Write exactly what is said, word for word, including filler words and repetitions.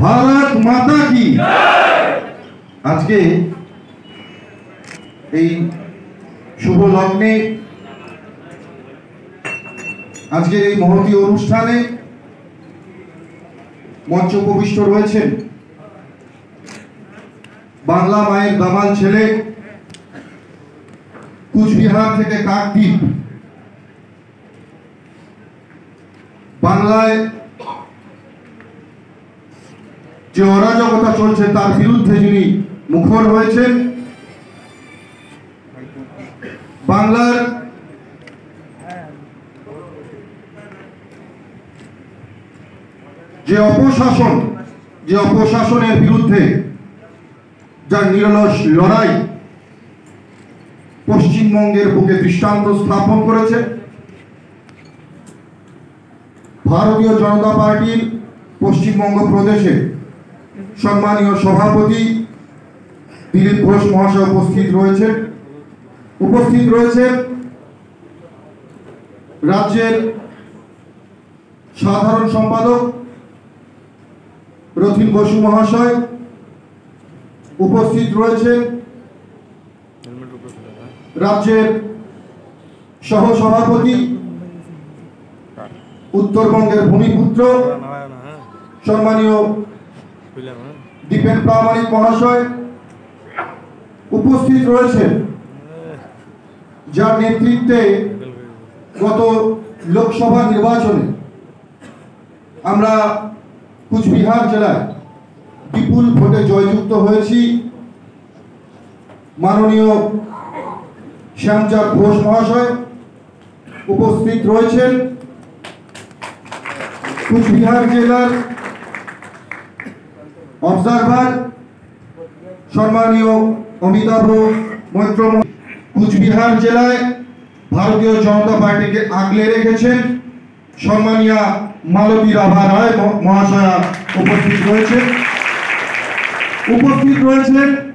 ভারত মাতা কি। আজকে এই শুভ লগ্নে আজকের এই মহতী অনুষ্ঠানে মঞ্চ উপবিষ্ট রয়েছেন বাংলা মায়ের দামাল ছেলে, কুচবিহার থেকে কাকদ্বীপ, বাংলায় যে অরাজকতা চলছে তার বিরুদ্ধে যিনি মুখর হয়েছেন, বাংলার যে অপশাসন যে অপশাসনের বিরুদ্ধে যার নিরলস লড়াই পশ্চিমবঙ্গের বুকে দৃষ্টান্ত স্থাপন করেছে, ভারতীয় জনতা পার্টির পশ্চিমবঙ্গ প্রদেশে সম্মানীয় সভাপতি দিলীপ ঘোষ মহাশয় উপস্থিত রয়েছে উপস্থিত রয়েছে রাজ্যের সাধারণ সম্পাদক রথীন বসু মহাশয়, উপস্থিত রয়েছে রাজ্যের সহসভাপতি উত্তরবঙ্গের ভূমিপুত্র সম্মানীয় দীপেন প্রামাণিক মহাশয়, উপস্থিত রয়েছেন যার নেতৃত্বে গত লোকসভা নির্বাচনে আমরা কুচবিহার জেলায় বিপুল ভোটে জয়যুক্ত হয়েছি মাননীয় শ্যামচাঁদ ঘোষ মহাশয়, উপস্থিত রয়েছেন কুচবিহার জেলার অবজারভার সম্মানীয় অমিতাভ মৈত্র। কুচবিহার জেলায় ভারতীয় জনতা পার্টিকে আগলে রেখেছেন সম্মানীয় মালতী রাভা রায় মহাশয়া উপস্থিত রয়েছে উপস্থিত রয়েছেন